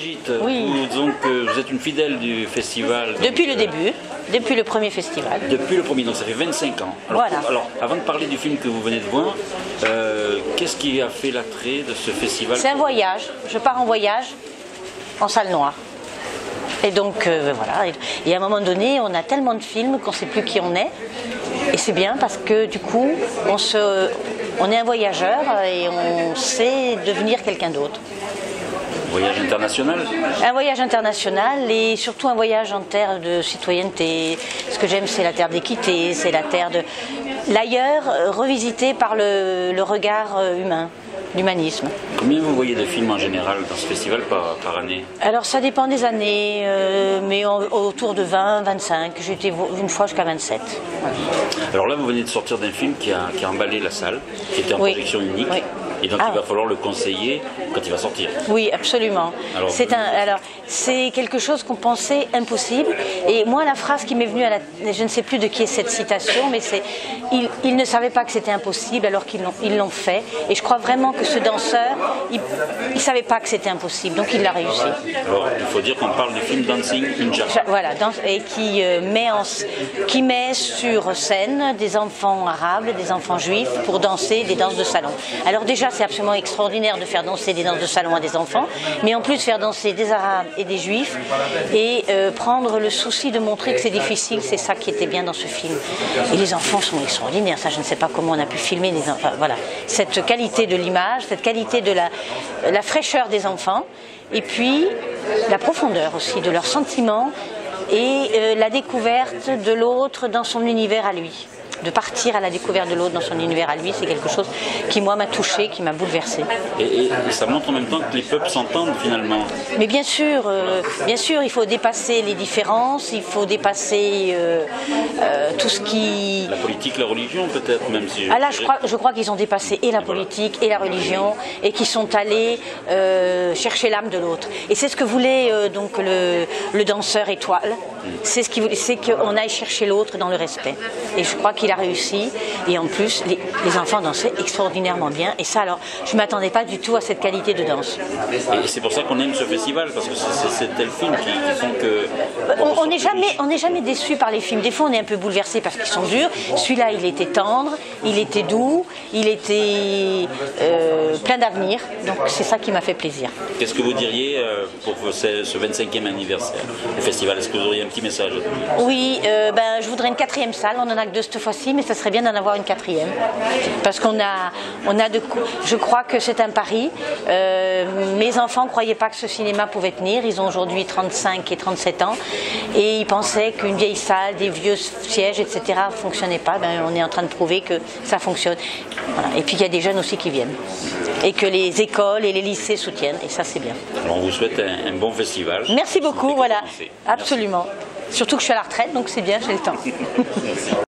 Brigitte, Oui. vous êtes une fidèle du festival. Depuis le début, depuis le premier festival. Depuis le premier, donc ça fait 25 ans. Alors, Voilà. Alors, avant de parler du film que vous venez de voir, qu'est-ce qui a fait l'attrait de ce festival? C'est un voyage. Je pars en voyage en salle noire. Et donc voilà. Et à un moment donné, on a tellement de films qu'on ne sait plus qui on est. Et c'est bien parce que du coup, on est un voyageur et on sait devenir quelqu'un d'autre. Voyage international? Un voyage international et surtout un voyage en terre de citoyenneté. Ce que j'aime, c'est la terre d'équité, c'est la terre de l'ailleurs revisité par le regard humain, l'humanisme. Combien vous voyez de films en général dans ce festival par année? Alors ça dépend des années, mais autour de 20, 25. J'ai été une fois jusqu'à 27. Voilà. Alors là, vous venez de sortir d'un film qui a emballé la salle, qui était en projection unique. Oui. Et donc il va falloir le conseiller quand il va sortir. Oui, absolument. Alors, c'est quelque chose qu'on pensait impossible. Et moi, la phrase qui m'est venue je ne sais plus de qui est cette citation, mais c'est ils ne savaient pas que c'était impossible alors qu'ils l'ont fait. Et je crois vraiment que ce danseur, il ne savait pas que c'était impossible, donc il l'a réussi. Alors il faut dire qu'on parle du film Dancing in Japan. Voilà, et qui met sur scène des enfants arabes, des enfants juifs pour danser des danses de salon. Alors déjà, c'est absolument extraordinaire de faire danser des danses de salon à des enfants, mais en plus faire danser des arabes et des juifs et prendre le souci de montrer que c'est difficile, c'est ça qui était bien dans ce film. Et les enfants sont extraordinaires, ça je ne sais pas comment on a pu filmer les enfants. Voilà, cette qualité de l'image, cette qualité de la fraîcheur des enfants, et puis la profondeur aussi de leurs sentiments et la découverte de l'autre dans son univers à lui. De partir à la découverte de l'autre dans son univers à lui, c'est quelque chose qui, moi, m'a touchée, qui m'a bouleversée. Et ça montre en même temps que les peuples s'entendent finalement. Mais bien sûr, il faut dépasser les différences, il faut dépasser tout ce qui... La politique, la religion peut-être, même si... Ah là, je crois qu'ils ont dépassé et la politique et la religion et qu'ils sont allés chercher l'âme de l'autre. Et c'est ce que voulait donc le danseur étoile. C'est ce qu'il voulait, c'est qu'on aille chercher l'autre dans le respect. Et je crois qu'il a réussi. Et en plus, les enfants dansaient extraordinairement bien. Et ça, alors, je ne m'attendais pas du tout à cette qualité de danse. Et c'est pour ça qu'on aime ce festival, parce que c'est tel film qui font que... On n'est jamais déçu par les films. Des fois, on est un peu bouleversé parce qu'ils sont durs. Celui-là, il était tendre, il était doux, il était plein d'avenir. Donc, c'est ça qui m'a fait plaisir. Qu'est-ce que vous diriez pour ce 25e anniversaire du festival? Est-ce que vous auriez un petit message à donner? Oui, je voudrais une 4e salle. On en a que 2 cette fois-ci, mais ça serait bien d'en avoir une 4e. Parce je crois que c'est un pari. Mes enfants ne croyaient pas que ce cinéma pouvait tenir. Ils ont aujourd'hui 35 et 37 ans. Et ils pensaient qu'une vieille salle, des vieux sièges, etc. ne fonctionnaient pas. On est en train de prouver que ça fonctionne. Voilà. Et puis il y a des jeunes aussi qui viennent. Et que les écoles et les lycées soutiennent. Et ça, c'est bien. Alors, on vous souhaite un bon festival. Merci beaucoup, voilà. Merci. Absolument. Surtout que je suis à la retraite, donc c'est bien, j'ai le temps.